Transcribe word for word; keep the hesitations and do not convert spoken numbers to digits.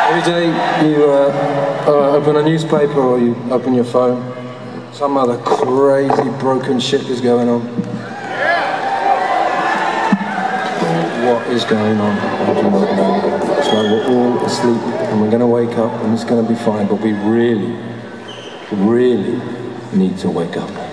Every day you uh, uh, open a newspaper or you open your phone, some other crazy broken shit is going on. What is going on? I do not know. It's like we're all asleep and we're going to wake up and it's going to be fine, but we really, really need to wake up.